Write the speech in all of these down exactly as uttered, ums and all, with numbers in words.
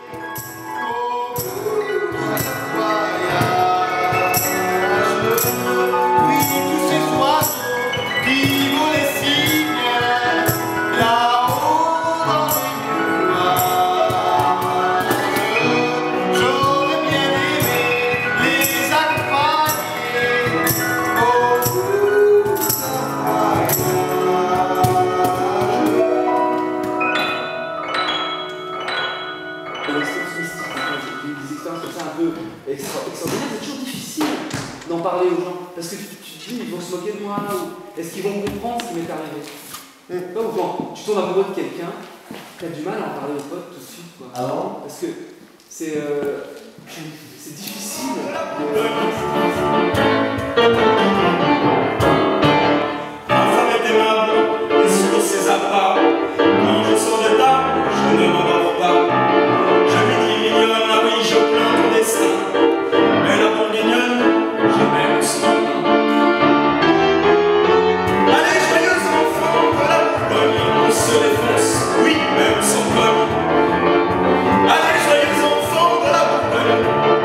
d'en parler aux gens, parce que tu, tu te dis, ils vont se moquer de moi, ou est-ce qu'ils vont comprendre ce qui m'est arrivé? Mm. Comme quand tu tombes amoureux de quelqu'un, tu as du mal à en parler aux potes tout de suite, quoi. Ah bon? Parce que c'est euh, c'est difficile. De... Ma femme est aimable, et sur ses appas, quand je sors de table, je ne m'endors pas. Je lui dis mignonne, ah oui, je plains ton destin, mais la bourguignonne, je m'aime aussi. Allez, joyeux enfants de la Bourgogne, on se défonce, oui, même sans cogne. Allez, joyeux enfants de la Bourgogne.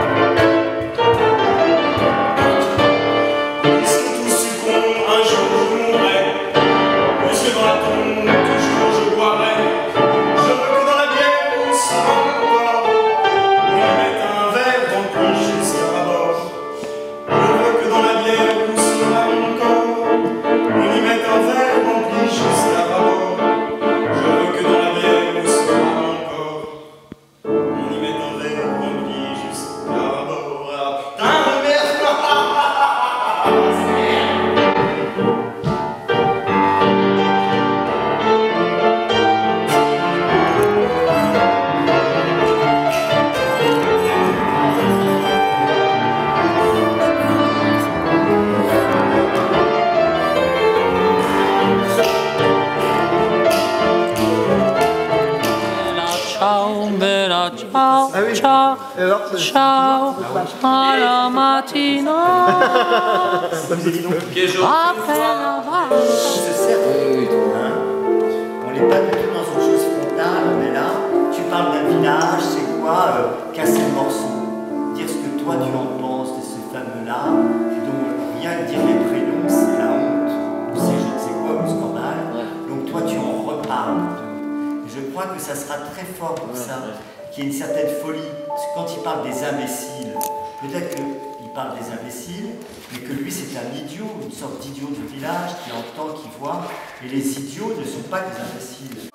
Puisque tout succombe, un jour je mourrai, puisque dans la tombe, toujours je boirai. Je veux que dans la bière, on se rende encore, on y mette un verre rempli jusqu'à bord. Je veux que dans la bière, on se rende encore, on y mette un verre rempli jusqu'à bord. Je veux que dans la bière, on se rende encore, on y mette un verre rempli jusqu'à bord. Ah, putain de merde! Ciao, bella ciao, Ah oui. ciao, Et alors, c'est- ciao, alla mattina, appena va. se sert de hein. On n'est pas du tout dans une chose frontale, on est là, tu parles d'un village, c'est quoi euh, casser le morceau, dire ce que toi tu en penses de ce fameux-là, dont rien que dire les prénoms, c'est la honte, ou c'est je ne sais quoi, le scandale, donc toi tu en reparles. Je crois que ça sera très fort pour ça, qu'il y ait une certaine folie, parce que quand il parle des imbéciles, peut-être qu'il parle des imbéciles, mais que lui c'est un idiot, une sorte d'idiot du village qui entend, qui voit, et les idiots ne sont pas des imbéciles.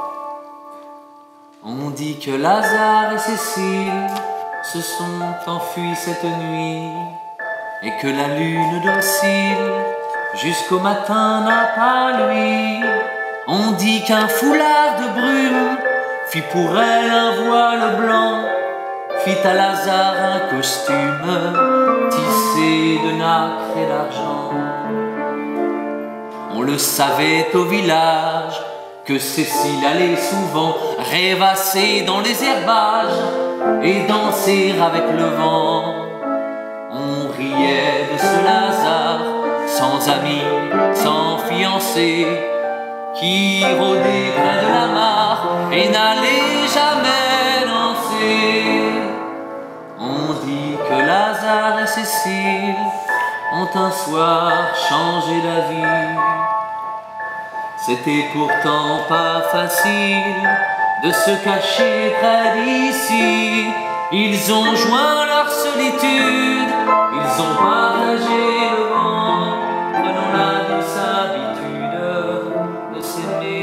On dit que Lazare et Cécile se sont enfuis cette nuit et que la lune docile jusqu'au matin n'a pas lui. On dit qu'un foulard de brume fit pour elle un voile blanc, fit à Lazare un costume tissé de nacre et d'argent. On le savait au village que Cécile allait souvent rêvasser dans les herbages et danser avec le vent. On riait de ce Lazare, sans amis, sans fiancé, qui rôdait près de la mare et n'allait jamais danser. On dit que Lazare et Cécile ont un soir changé d'avis. C'était pourtant pas facile de se cacher près d'ici. Ils ont joint leur solitude, ils ont partagé le vent, prenant la douce habitude de s'aimer.